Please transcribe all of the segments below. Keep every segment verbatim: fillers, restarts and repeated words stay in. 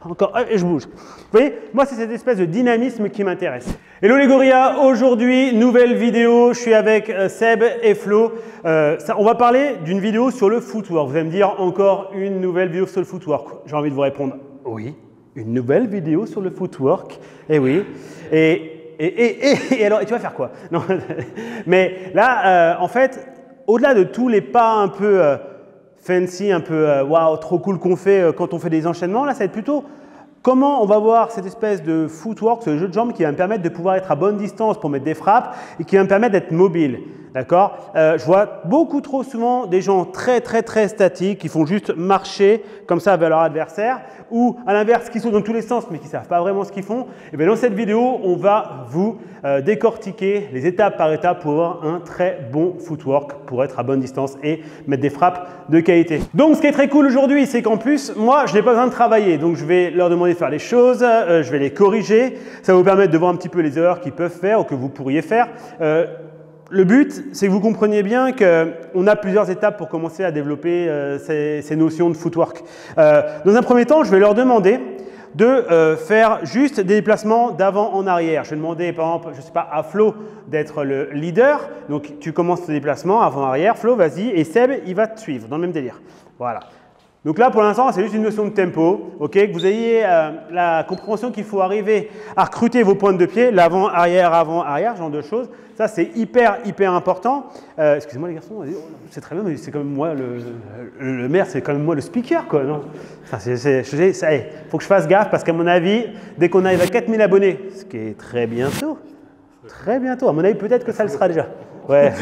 encore, et je bouge. Vous voyez, moi, c'est cette espèce de dynamisme qui m'intéresse. Hello les gorillas, aujourd'hui, nouvelle vidéo. Je suis avec euh, Seb et Flo. Euh, ça, on va parler d'une vidéo sur le footwork. Vous allez me dire encore une nouvelle vidéo sur le footwork. J'ai envie de vous répondre, oui, une nouvelle vidéo sur le footwork. Eh oui. Et, et, et, et, et alors, et tu vas faire quoi? Non. Mais là, euh, en fait, au-delà de tous les pas un peu euh, fancy, un peu euh, waouh, trop cool qu'on fait euh, quand on fait des enchaînements, là, ça va être plutôt comment on va voir cette espèce de footwork, ce jeu de jambes qui va me permettre de pouvoir être à bonne distance pour mettre des frappes et qui va me permettre d'être mobile. D'accord? euh, Je vois beaucoup trop souvent des gens très très très statiques qui font juste marcher comme ça vers leur adversaire ou à l'inverse qui sautent dans tous les sens mais qui ne savent pas vraiment ce qu'ils font. Et bien dans cette vidéo, on va vous euh, décortiquer les étapes par étape pour avoir un très bon footwork pour être à bonne distance et mettre des frappes de qualité. Donc ce qui est très cool aujourd'hui, c'est qu'en plus, moi je n'ai pas besoin de travailler. Donc je vais leur demander de faire les choses, euh, je vais les corriger. Ça va vous permettre de voir un petit peu les erreurs qu'ils peuvent faire ou que vous pourriez faire. Euh, Le but, c'est que vous compreniez bien qu'on a plusieurs étapes pour commencer à développer euh, ces, ces notions de footwork. Euh, dans un premier temps, je vais leur demander de euh, faire juste des déplacements d'avant en arrière. Je vais demander, par exemple, je ne sais pas, à Flo d'être le leader. Donc, tu commences tes déplacements avant-arrière. Flo, vas-y. Et Seb, il va te suivre dans le même délire. Voilà. Donc là, pour l'instant, c'est juste une notion de tempo, okay, que vous ayez euh, la compréhension qu'il faut arriver à recruter vos pointes de pied, l'avant, arrière, avant, arrière, ce genre de choses. Ça, c'est hyper, hyper important. Euh, Excusez-moi les garçons, c'est très bien, mais c'est quand même moi le, le, le maire, c'est quand même moi le speaker, quoi. Non, ça, c'est, c'est, je, ça, hey, faut que je fasse gaffe parce qu'à mon avis, dès qu'on arrive à quatre mille abonnés, ce qui est très bientôt, très bientôt, à mon avis, peut-être que ça le sera déjà. Ouais,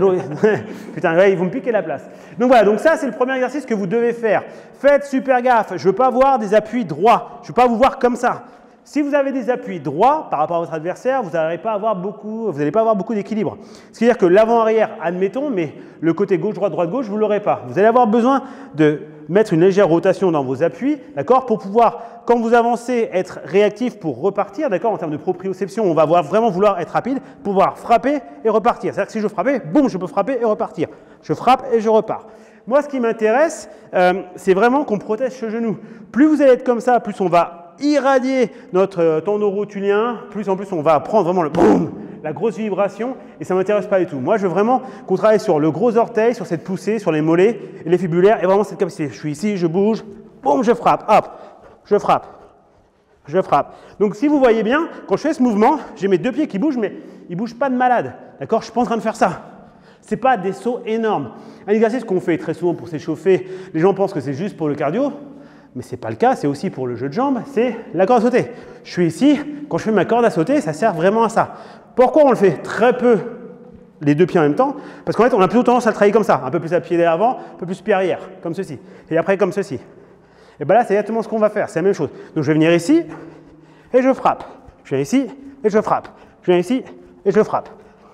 putain, ouais, ils vont me piquer la place. Donc voilà, donc ça c'est le premier exercice que vous devez faire. Faites super gaffe, je ne veux pas voir des appuis droits, je ne veux pas vous voir comme ça. Si vous avez des appuis droits par rapport à votre adversaire, vous n'allez pas avoir beaucoup, vous n'allez pas avoir beaucoup d'équilibre. C'est-à-dire que l'avant-arrière, admettons, mais le côté gauche-droite, droite-gauche, vous ne l'aurez pas. Vous allez avoir besoin de mettre une légère rotation dans vos appuis, d'accord, pour pouvoir, quand vous avancez, être réactif pour repartir, d'accord, en termes de proprioception, on va vraiment vouloir être rapide, pouvoir frapper et repartir. C'est-à-dire que si je frappais, boum, je peux frapper et repartir. Je frappe et je repars. Moi, ce qui m'intéresse, euh, c'est vraiment qu'on protège ce genou. Plus vous allez être comme ça, plus on va irradier notre tendon rotulien, plus en plus on va prendre vraiment le boum, la grosse vibration, et ça ne m'intéresse pas du tout. Moi, je veux vraiment qu'on travaille sur le gros orteil, sur cette poussée, sur les mollets et les fibulaires, et vraiment cette capacité. Je suis ici, je bouge, boum, je frappe, hop, je frappe, je frappe. Donc, si vous voyez bien, quand je fais ce mouvement, j'ai mes deux pieds qui bougent, mais ils ne bougent pas de malade. D'accord? Je ne suis pas en train de faire ça. Ce n'est pas des sauts énormes. Un exercice qu'on fait très souvent pour s'échauffer, les gens pensent que c'est juste pour le cardio. Mais ce n'est pas le cas, c'est aussi pour le jeu de jambes, c'est la corde à sauter. Je suis ici, quand je fais ma corde à sauter, ça sert vraiment à ça. Pourquoi on le fait très peu, les deux pieds en même temps? Parce qu'en fait, on a plutôt tendance à le travailler comme ça, un peu plus à pied d'avant, un peu plus pied arrière, comme ceci. Et après, comme ceci. Et bien là, c'est exactement ce qu'on va faire, c'est la même chose. Donc je vais venir ici, et je frappe. Je viens ici, et je frappe. Je viens ici, et je frappe.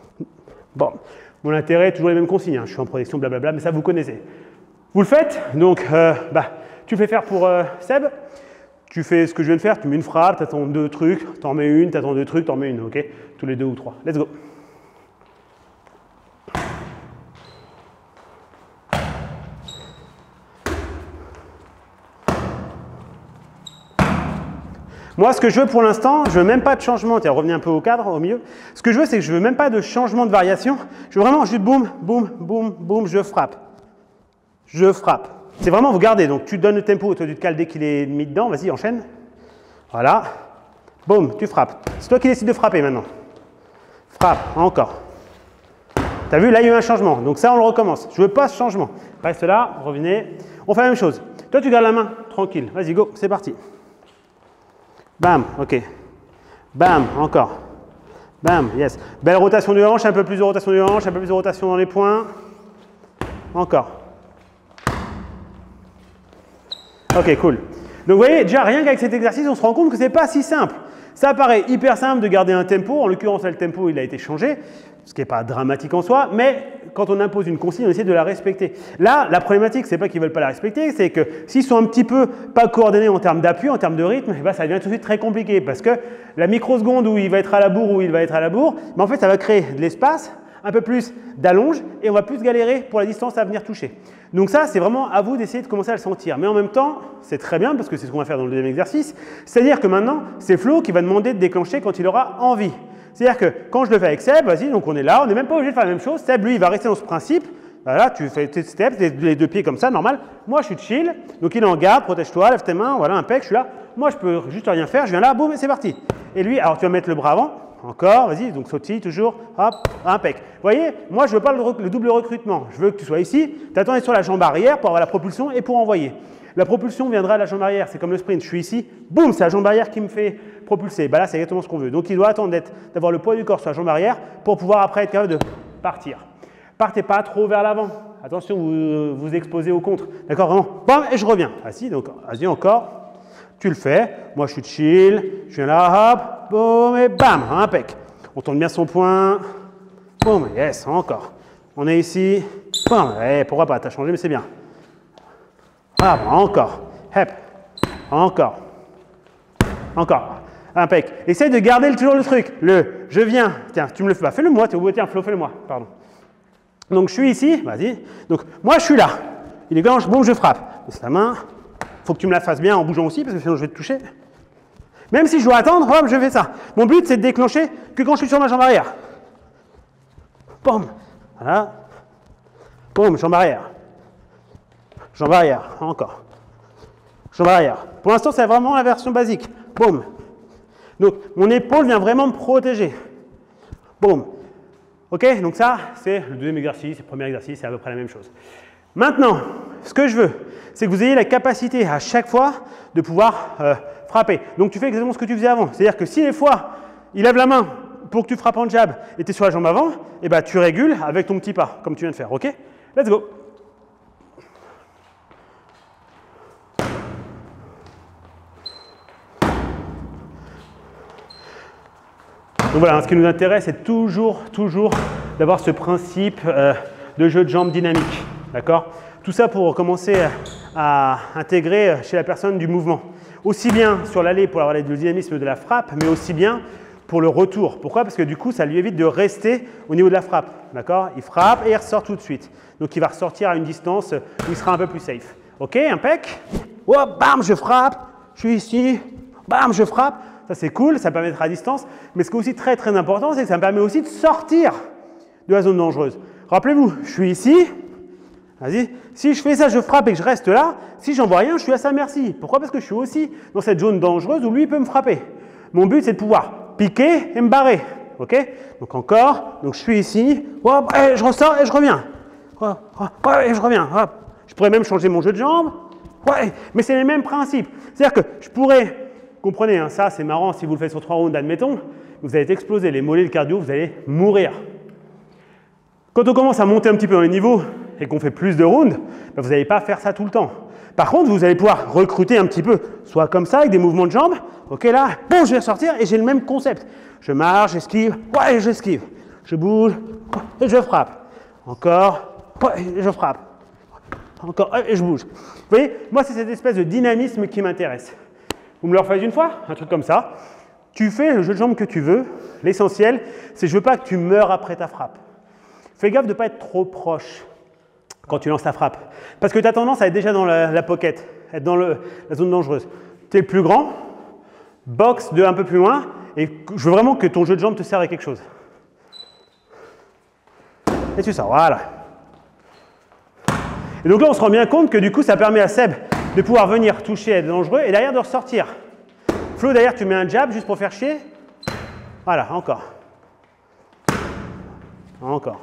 Bon, mon intérêt, toujours les mêmes consignes, hein. Je suis en protection, blablabla, mais ça, vous connaissez. Vous le faites, donc, euh, bah, tu fais faire pour euh, Seb, tu fais ce que je viens de faire, tu mets une frappe, tu attends deux trucs, tu en mets une, tu attends deux trucs, tu en mets une, ok? Tous les deux ou trois. Let's go. Moi, ce que je veux pour l'instant, je veux même pas de changement. Tiens, revenez un peu au cadre, au milieu. Ce que je veux, c'est que je veux même pas de changement de variation. Je veux vraiment juste boum, boum, boum, boum, je frappe. Je frappe. C'est vraiment vous gardez. Donc, tu donnes le tempo et toi, tu te cales dès qu'il est mis dedans. Vas-y, enchaîne. Voilà. Boum, tu frappes. C'est toi qui décides de frapper maintenant. Frappe, encore. Tu as vu, là, il y a eu un changement. Donc, ça, on le recommence. Je ne veux pas ce changement. Reste là, revenez. On fait la même chose. Toi, tu gardes la main. Tranquille. Vas-y, go. C'est parti. Bam, ok. Bam, encore. Bam, yes. Belle rotation du hanche, un peu plus de rotation du hanche, un peu plus de rotation dans les poings. Encore. Ok, cool. Donc, vous voyez, déjà, rien qu'avec cet exercice, on se rend compte que ce n'est pas si simple. Ça paraît hyper simple de garder un tempo. En l'occurrence, le tempo, il a été changé, ce qui n'est pas dramatique en soi, mais quand on impose une consigne, on essaie de la respecter. Là, la problématique, ce n'est pas qu'ils ne veulent pas la respecter, c'est que s'ils sont un petit peu pas coordonnés en termes d'appui, en termes de rythme, eh ben, ça devient tout de suite très compliqué parce que la microseconde où il va être à la bourre, où il va être à la bourre, mais en fait, ça va créer de l'espace, un peu plus d'allonge et on va plus galérer pour la distance à venir toucher. Donc ça, c'est vraiment à vous d'essayer de commencer à le sentir. Mais en même temps, c'est très bien parce que c'est ce qu'on va faire dans le deuxième exercice. C'est-à-dire que maintenant, c'est Flo qui va demander de déclencher quand il aura envie. C'est-à-dire que quand je le fais avec Seb, vas-y, donc on est là, on n'est même pas obligé de faire la même chose. Seb, lui, il va rester dans ce principe. Voilà, tu fais tes steps, les deux pieds comme ça, normal. Moi, je suis chill. Donc il est en garde, protège-toi, lève tes mains, voilà, impec, je suis là. Moi, je peux juste rien faire, je viens là, boum, et c'est parti. Et lui, alors tu vas mettre le bras avant. Encore, vas-y, donc sautille toujours, hop, impec. Vous voyez, moi je veux pas le, le double recrutement. Je veux que tu sois ici, tu attends sur la jambe arrière pour avoir la propulsion et pour envoyer. La propulsion viendra de la jambe arrière, c'est comme le sprint. Je suis ici, boum, c'est la jambe arrière qui me fait propulser. Bah là, c'est exactement ce qu'on veut. Donc il doit attendre d'avoir le poids du corps sur la jambe arrière pour pouvoir après être capable de partir. Partez pas trop vers l'avant. Attention, vous vous exposez au contre. D'accord, vraiment, bam, et je reviens. Assis, donc vas-y encore. Tu le fais, moi je suis chill, je viens là, hop, boum, et bam, impec. On tourne bien son poing, boum, yes, encore. On est ici, boum, eh, pourquoi pas, t'as changé, mais c'est bien. Ah, bon, encore, hep, encore, encore, impec. Essaye de garder toujours le truc, le je viens, tiens, tu me le fais pas, fais-le moi, t'es au bout, tiens, Flo, fais-le moi, pardon. Donc je suis ici, vas-y, donc moi je suis là, il est gauche, boum, je frappe, c'est la main. Il faut que tu me la fasses bien en bougeant aussi, parce que sinon je vais te toucher. Même si je dois attendre, hop, je fais ça. Mon but, c'est de déclencher que quand je suis sur ma jambe arrière. Boum. Voilà. Boum, jambe arrière. Jambe arrière, encore. Jambe arrière. Pour l'instant, c'est vraiment la version basique. Boum. Donc, mon épaule vient vraiment me protéger. Boum. OK? Donc ça, c'est le deuxième exercice, le premier exercice, c'est à peu près la même chose. Maintenant, ce que je veux, c'est que vous ayez la capacité à chaque fois de pouvoir euh, frapper. Donc tu fais exactement ce que tu faisais avant. C'est-à-dire que si des fois, il lève la main pour que tu frappes en jab et tu es sur la jambe avant, eh ben, tu régules avec ton petit pas, comme tu viens de faire. OK? Let's go. Donc voilà, ce qui nous intéresse, c'est toujours, toujours d'avoir ce principe euh, de jeu de jambes dynamique. D'accord? Tout ça pour commencer à intégrer chez la personne du mouvement. Aussi bien sur l'aller pour avoir le dynamisme de la frappe, mais aussi bien pour le retour. Pourquoi? Parce que du coup, ça lui évite de rester au niveau de la frappe. D'accord? Il frappe et il ressort tout de suite. Donc il va ressortir à une distance où il sera un peu plus safe. OK? Impec. Oh, bam, je frappe. Je suis ici. Bam, je frappe. Ça, c'est cool. Ça permet d'être à distance. Mais ce qui est aussi très, très important, c'est que ça me permet aussi de sortir de la zone dangereuse. Rappelez-vous, je suis ici. Vas-y. Si je fais ça, je frappe et que je reste là, si j'en vois rien, je suis à sa merci. Pourquoi? Parce que je suis aussi dans cette zone dangereuse où lui il peut me frapper. Mon but, c'est de pouvoir piquer et me barrer. OK? Donc encore, donc je suis ici, hop, et je ressors et je reviens. Hop, hop, et je reviens. Hop. Je pourrais même changer mon jeu de jambes. Ouais, mais c'est les mêmes principes. C'est-à-dire que je pourrais, comprenez, hein, ça c'est marrant si vous le faites sur trois rounds, admettons, vous allez exploser les mollets, le cardio, vous allez mourir. Quand on commence à monter un petit peu dans les niveaux et qu'on fait plus de rounds, ben vous n'allez pas faire ça tout le temps. Par contre, vous allez pouvoir recruter un petit peu, soit comme ça, avec des mouvements de jambes. OK, là, bon, je vais ressortir et j'ai le même concept. Je marche, j'esquive, ouais, j'esquive. Je bouge et je frappe. Encore, ouais, et je frappe. Encore, et je bouge. Vous voyez, moi, c'est cette espèce de dynamisme qui m'intéresse. Vous me le refaites une fois, un truc comme ça. Tu fais le jeu de jambes que tu veux. L'essentiel, c'est que je ne veux pas que tu meurs après ta frappe. Fais gaffe de ne pas être trop proche quand tu lances ta frappe. Parce que tu as tendance à être déjà dans la, la pocket, être dans le, la zone dangereuse. Tu es le plus grand, boxe de un peu plus loin, et je veux vraiment que ton jeu de jambes te serve à quelque chose. Et tu sors, voilà. Et donc là, on se rend bien compte que du coup, ça permet à Seb de pouvoir venir toucher, être dangereux, et derrière de ressortir. Flo, derrière, tu mets un jab juste pour faire chier. Voilà, encore. Encore.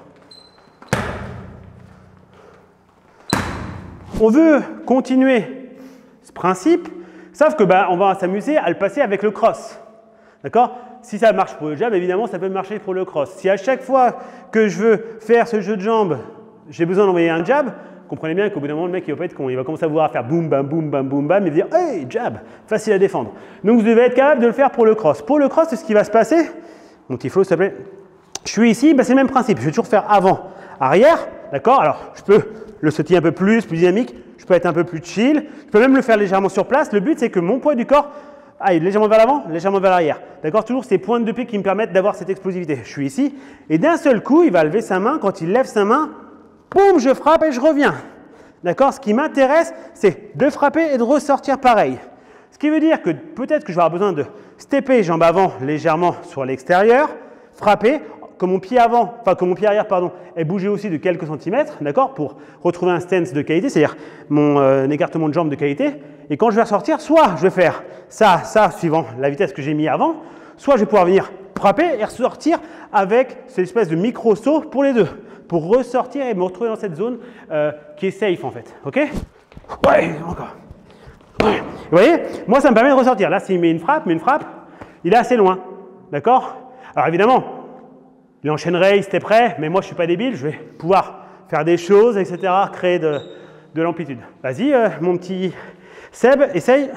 On veut continuer ce principe, sauf que bah, on va s'amuser à le passer avec le cross. D'accord? Si ça marche pour le jab, évidemment, ça peut marcher pour le cross. Si à chaque fois que je veux faire ce jeu de jambes, j'ai besoin d'envoyer un jab, comprenez bien qu'au bout d'un moment, le mec, il va pas être con. Il va commencer à vouloir faire boum, bam, boum, bam, boum, bam, et dire « Hey, jab !» Facile à défendre. Donc, vous devez être capable de le faire pour le cross. Pour le cross, c'est ce qui va se passer. Mon petit Flo, s'il te plaît. Je suis ici, bah, c'est le même principe. Je vais toujours faire avant, arrière. D'accord? Alors, je peux le sautiller un peu plus, plus dynamique. Je peux être un peu plus chill. Je peux même le faire légèrement sur place. Le but, c'est que mon poids du corps aille légèrement vers l'avant, légèrement vers l'arrière. D'accord? Toujours ces pointes de pied qui me permettent d'avoir cette explosivité. Je suis ici. Et d'un seul coup, il va lever sa main. Quand il lève sa main, boum, je frappe et je reviens. D'accord? Ce qui m'intéresse, c'est de frapper et de ressortir pareil. Ce qui veut dire que peut-être que je vais avoir besoin de stepper jambe avant légèrement sur l'extérieur, frapper, que mon pied avant, enfin que mon pied arrière, pardon, ait bougé aussi de quelques centimètres, d'accord, pour retrouver un stance de qualité, c'est-à-dire mon euh, écartement de jambe de qualité. Et quand je vais ressortir, soit je vais faire ça, ça, suivant la vitesse que j'ai mis avant, soit je vais pouvoir venir frapper et ressortir avec cette espèce de micro-saut pour les deux, pour ressortir et me retrouver dans cette zone euh, qui est safe en fait. Ok? Ouais, encore. Ouais. Vous voyez, moi ça me permet de ressortir. Là, s'il met une frappe, mais une frappe, il est assez loin. D'accord? Alors évidemment, il enchaînerait, il était prêt, mais moi je ne suis pas débile, je vais pouvoir faire des choses, et cetera, créer de, de l'amplitude. Vas-y, euh, mon petit Seb, essaye.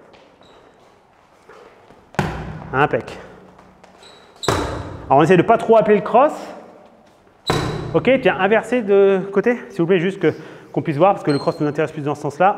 Impec. Alors on essaie de ne pas trop appeler le cross. Ok, tiens, inversez de côté, s'il vous plaît, juste que, qu'on puisse voir, parce que le cross nous intéresse plus dans ce sens-là.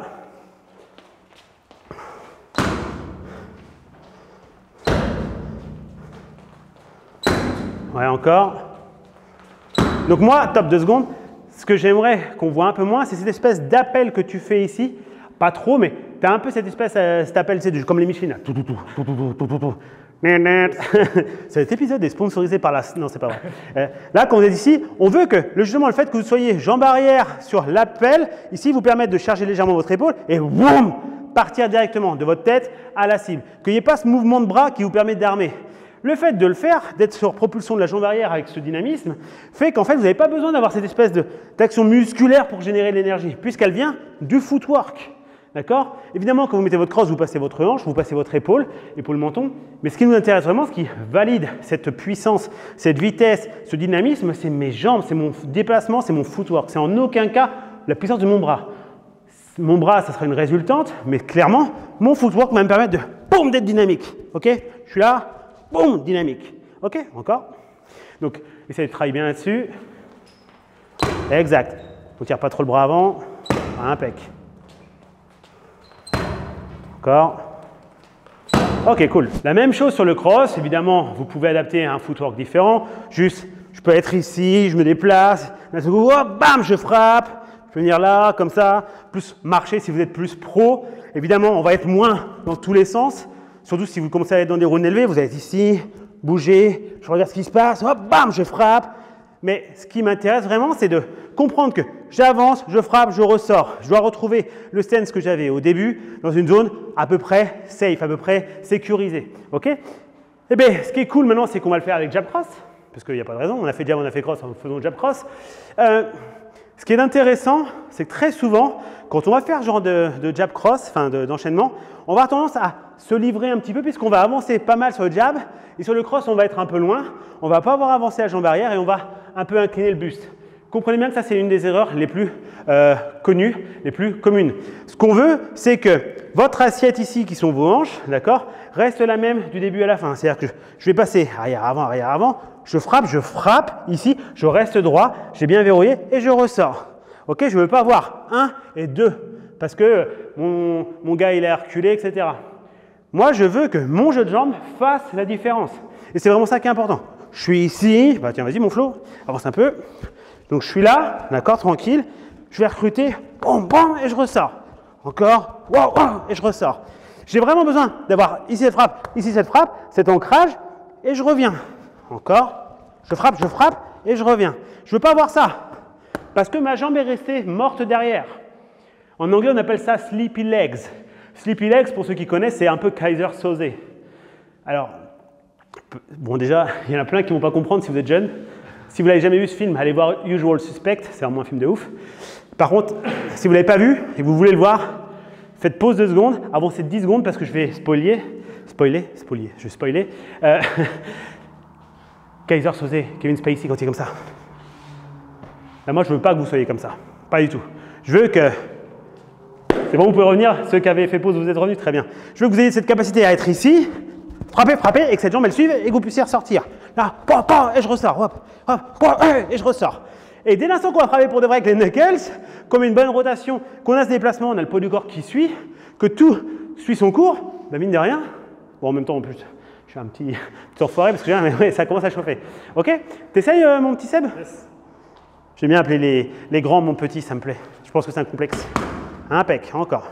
Ouais, encore. Donc moi, top deux secondes, ce que j'aimerais qu'on voit un peu moins, c'est cette espèce d'appel que tu fais ici. Pas trop, mais tu as un peu cette espèce, euh, cet appel, c'est comme les Michelin. Tout, tout, tout, tout, tout, tout, tout, tout. Cet épisode est sponsorisé par la... Non, c'est pas vrai. Euh, là, quand vous êtes ici, on veut que, justement, le fait que vous soyez jambe arrière sur l'appel, ici, vous permette de charger légèrement votre épaule et boum, partir directement de votre tête à la cible. Qu'il n'y ait pas ce mouvement de bras qui vous permet d'armer. Le fait de le faire, d'être sur propulsion de la jambe arrière avec ce dynamisme, fait qu'en fait, vous n'avez pas besoin d'avoir cette espèce d'action musculaire pour générer de l'énergie, puisqu'elle vient du footwork. D'accord? Évidemment, quand vous mettez votre crosse, vous passez votre hanche, vous passez votre épaule, épaule-menton. Mais ce qui nous intéresse vraiment, ce qui valide cette puissance, cette vitesse, ce dynamisme, c'est mes jambes, c'est mon déplacement, c'est mon footwork. C'est en aucun cas la puissance de mon bras. Mon bras, ça sera une résultante, mais clairement, mon footwork va me permettre de, boum, d'être dynamique. Ok? Je suis là. Boum, dynamique. Ok, encore. Donc, essayez de travailler bien là-dessus. Exact. On ne tire pas trop le bras avant. Impec. Encore. Ok, cool. La même chose sur le cross. Évidemment, vous pouvez adapter un footwork différent. Juste, je peux être ici, je me déplace. D'un seul coup, hop, bam, je frappe. Je peux venir là, comme ça. Plus marcher si vous êtes plus pro. Évidemment, on va être moins dans tous les sens. Surtout si vous commencez à être dans des rounds élevés, vous êtes ici, bougez, je regarde ce qui se passe, hop, bam, je frappe. Mais ce qui m'intéresse vraiment, c'est de comprendre que j'avance, je frappe, je ressors. Je dois retrouver le stance que j'avais au début dans une zone à peu près safe, à peu près sécurisée. Ok? Eh bien, ce qui est cool maintenant, c'est qu'on va le faire avec jab cross, parce qu'il n'y a pas de raison. On a fait jab, on a fait cross, en faisant jab cross. Euh, ce qui est intéressant, c'est que très souvent, quand on va faire ce genre de, de jab cross, enfin d'enchaînement, on va avoir tendance à se livrer un petit peu puisqu'on va avancer pas mal sur le jab et sur le cross, on va être un peu loin. On ne va pas avoir avancé la jambe arrière et on va un peu incliner le buste. Comprenez bien que ça, c'est une des erreurs les plus euh, connues, les plus communes. Ce qu'on veut, c'est que votre assiette ici, qui sont vos hanches, d'accord, reste la même du début à la fin. C'est-à-dire que je vais passer arrière-avant, arrière-avant, je frappe, je frappe, ici, je reste droit, j'ai bien verrouillé et je ressors. Ok, je ne veux pas avoir un et deux parce que mon, mon gars, il est reculé, et cetera. Moi, je veux que mon jeu de jambes fasse la différence. Et c'est vraiment ça qui est important. Je suis ici, bah tiens, vas-y mon Flo, avance un peu. Donc je suis là, d'accord, tranquille. Je vais recruter, bam, bam, et je ressors. Encore, wow, wow, et je ressors. J'ai vraiment besoin d'avoir ici cette frappe, ici cette frappe, cet ancrage, et je reviens. Encore, je frappe, je frappe, et je reviens. Je ne veux pas avoir ça, parce que ma jambe est restée morte derrière. En anglais, on appelle ça sleepy legs. Sleepy legs, pour ceux qui connaissent, c'est un peu Kaiser Soze. Alors, bon déjà, il y en a plein qui ne vont pas comprendre si vous êtes jeune. Si vous n'avez jamais vu ce film, allez voir Usual Suspect, c'est vraiment un film de ouf. Par contre, si vous ne l'avez pas vu et que vous voulez le voir, faites pause deux secondes, avancez dix secondes parce que je vais spoiler, spoiler, spoiler, je vais spoiler. Euh, Kaiser Soze, Kevin Spacey quand il est comme ça. Là, moi, je ne veux pas que vous soyez comme ça, pas du tout. Je veux que... C'est bon, vous pouvez revenir, ceux qui avaient fait pause, vous êtes revenus, très bien. Je veux que vous ayez cette capacité à être ici, frapper, frapper, et que cette jambe, elle suive et que vous puissiez ressortir. Là, pom, pom, et je ressors, hop, hop, pom, et je ressors. Et dès l'instant qu'on va frapper pour de vrai avec les knuckles, comme une bonne rotation, qu'on a ce déplacement, on a le poids du corps qui suit, que tout suit son cours, ben mine de rien, bon en même temps en plus, je suis un petit, petit enfoiré parce que mais ouais, ça commence à chauffer. Ok? T'essayes euh, mon petit Seb? Yes. J'aime bien appeler les, les grands mon petit, ça me plaît. Je pense que c'est un complexe. Impec, encore.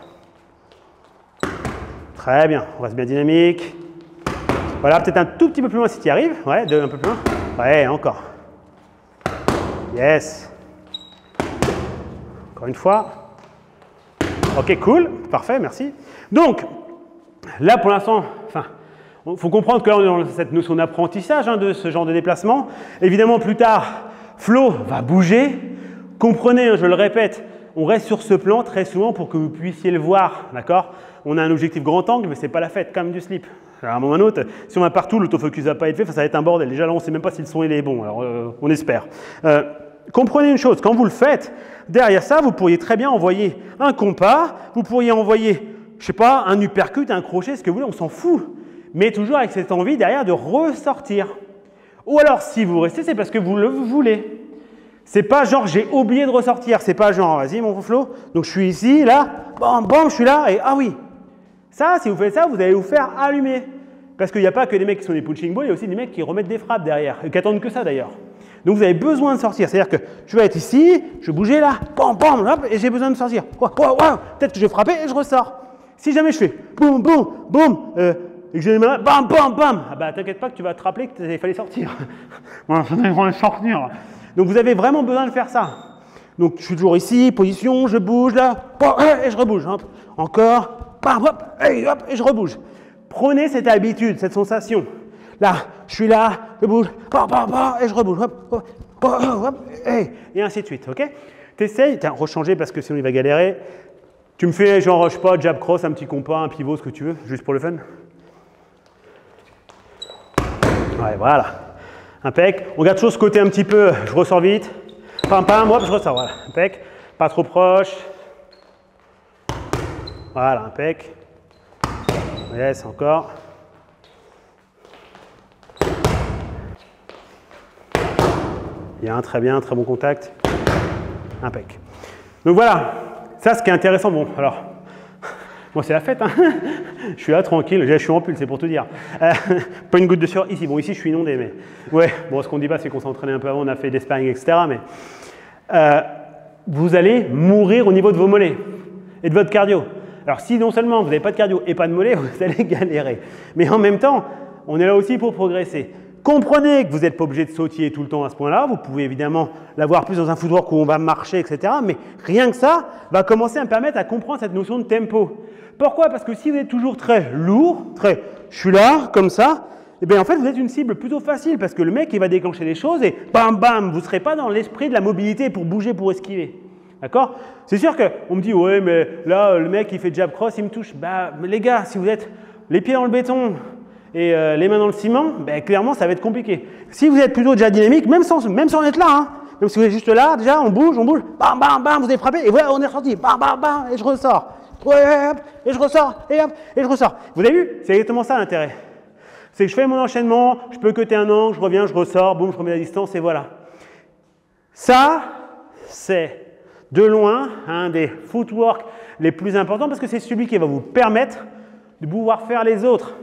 Très bien, on reste bien dynamique. Voilà, peut-être un tout petit peu plus loin si tu y arrives. Ouais, deux, un peu plus loin. Ouais, encore. Yes. Encore une fois. Ok, cool. Parfait, merci. Donc, là pour l'instant, enfin, il faut comprendre que là on est dans cette notion d'apprentissage hein, de ce genre de déplacement. Évidemment, plus tard, Flo va bouger. Comprenez, hein, je le répète, on reste sur ce plan très souvent pour que vous puissiez le voir. D'accord ? On a un objectif grand angle, mais ce n'est pas la fête, comme du slip. Alors, à un moment ou à un autre, si on va partout, l'autofocus ne va pas être fait, ça va être un bordel. Déjà là, on ne sait même pas si le son il est bon, alors euh, on espère. Euh, comprenez une chose, quand vous le faites, derrière ça, vous pourriez très bien envoyer un compas, vous pourriez envoyer, je ne sais pas, un uppercut, un crochet, ce que vous voulez, on s'en fout. Mais toujours avec cette envie derrière de ressortir. Ou alors, si vous restez, c'est parce que vous le voulez. C'est pas genre j'ai oublié de ressortir, c'est pas genre vas-y mon Flo, donc je suis ici, là, bam, bam, je suis là, et ah oui. Ça, si vous faites ça, vous allez vous faire allumer. Parce qu'il n'y a pas que des mecs qui sont des punching balls, il y a aussi des mecs qui remettent des frappes derrière, et qui attendent que ça d'ailleurs. Donc vous avez besoin de sortir, c'est-à-dire que je vais être ici, je vais bouger là, bam, bam, hop, et j'ai besoin de sortir. Wow, wow, wow. Peut-être que je vais frapper et je ressors. Si jamais je fais boum, boum, boum, euh, et que j'ai les mains, bam, bam, bam, ah bah t'inquiète pas que tu vas te rappeler qu'il fallait sortir. Voilà, il fallait sortir. Donc vous avez vraiment besoin de faire ça. Donc je suis toujours ici, position, je bouge là, et je rebouge. Hop. Encore, bam, hop, et, hop, et je rebouge. Prenez cette habitude, cette sensation. Là, je suis là, je bouge, bam, bam, bam, et je rebouge. Hop, hop, hop, hop, et, et ainsi de suite. Ok? T'essayes, t'as rechanger parce que sinon il va galérer. Tu me fais genre, je sais pas, jab cross, un petit compas, un pivot, ce que tu veux, juste pour le fun. Ouais, voilà. Impec. On garde toujours ce côté un petit peu, je ressors vite. Pam, pam, hop, je ressors. Voilà. Impec. Pas trop proche. Voilà, impec. Yes, encore. Bien, très bien, très bon contact. Impec. Donc voilà. Ça, ce qui est intéressant, bon, alors, moi, c'est la fête, hein. Je suis là, tranquille, je suis en pull, c'est pour te dire. Euh, pas une goutte de sueur ici. Bon, ici, je suis inondé, mais ouais, bon, ce qu'on ne dit pas, c'est qu'on s'est entraîné un peu avant, on a fait des sparring, et cetera. Mais euh, vous allez mourir au niveau de vos mollets et de votre cardio. Alors, si non seulement vous n'avez pas de cardio et pas de mollets, vous allez galérer. Mais en même temps, on est là aussi pour progresser. Comprenez que vous n'êtes pas obligé de sautiller tout le temps à ce point-là. Vous pouvez évidemment l'avoir plus dans un footwork où on va marcher, et cetera. Mais rien que ça va commencer à me permettre à comprendre cette notion de tempo. Pourquoi? Parce que si vous êtes toujours très lourd, très « je suis là », comme ça, eh bien en fait vous êtes une cible plutôt facile parce que le mec il va déclencher des choses et bam bam, vous ne serez pas dans l'esprit de la mobilité pour bouger, pour esquiver. D'accord? C'est sûr qu'on me dit « ouais mais là le mec il fait jab cross, il me touche ». Bah les gars, si vous êtes les pieds dans le béton et euh, les mains dans le ciment, bah, clairement ça va être compliqué. Si vous êtes plutôt déjà dynamique, même sans, même sans être là, hein, même si vous êtes juste là, déjà on bouge, on bouge, bam bam bam, vous avez frappé et voilà on est ressorti, bam bam bam et je ressors. Ouais, hop, et je ressors, et hop, et je ressors. Vous avez vu? C'est exactement ça l'intérêt. C'est que je fais mon enchaînement, je peux cutter un angle, je reviens, je ressors, boum, je remets la distance et voilà. Ça, c'est de loin un des footwork les plus importants parce que c'est celui qui va vous permettre de pouvoir faire les autres.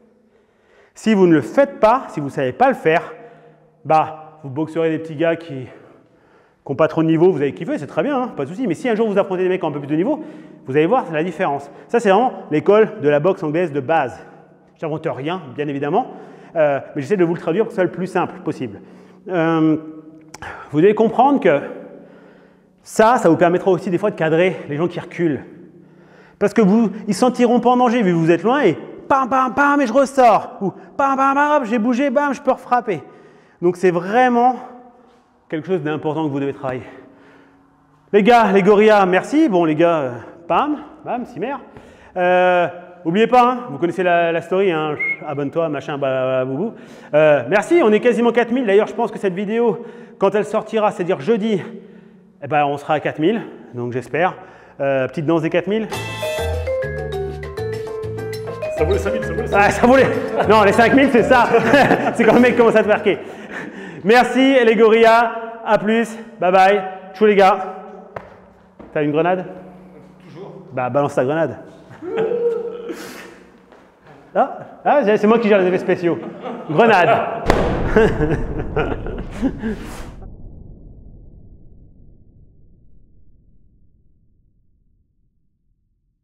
Si vous ne le faites pas, si vous ne savez pas le faire, bah, vous boxerez des petits gars qui n'ont pas trop de niveau, vous allez kiffer, c'est très bien, hein, pas de souci. Mais si un jour vous affrontez des mecs qui ont un peu plus de niveau, vous allez voir, c'est la différence. Ça, c'est vraiment l'école de la boxe anglaise de base. Je n'invente rien, bien évidemment, euh, mais j'essaie de vous le traduire pour que ce soit le plus simple possible. Euh, vous devez comprendre que ça, ça vous permettra aussi des fois de cadrer les gens qui reculent. Parce que vous, ils ne se sentiront pas en danger vu que vous êtes loin et bam, bam, bam, et je ressors. Ou bam, bam, bam, j'ai bougé, bam, je peux refrapper. Donc c'est vraiment quelque chose d'important que vous devez travailler. Les gars, les gorillas, merci. Bon, les gars, euh, bam, bam, cimer. Euh, N'oubliez pas, hein, vous connaissez la, la story, hein, abonne-toi, machin, bah, boubou. Euh, merci, on est quasiment quatre mille. D'ailleurs, je pense que cette vidéo, quand elle sortira, c'est-à-dire jeudi, eh ben, on sera à quatre mille, donc j'espère. Euh, petite danse des quatre mille. Ça vaut les cinq mille, ça vaut les cinq mille. Ah, ça vaut les... Non, les cinq mille, c'est ça. C'est quand le mec commence à te marquer. Merci, les gorillas. À plus. Bye bye. Tchou, les gars. T'as une grenade? Toujours. Bah, balance ta grenade. Ah, ah c'est moi qui gère les effets spéciaux. Grenade.